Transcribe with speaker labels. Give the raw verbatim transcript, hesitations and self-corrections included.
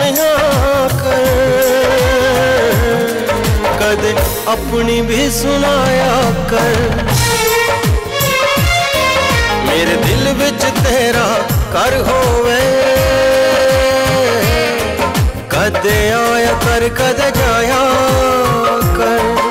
Speaker 1: सुनिया कर, कदे अपनी भी सुनाया कर। मेरे दिल विच तेरा घर होवे, कदे आया कर कदे जाया कर।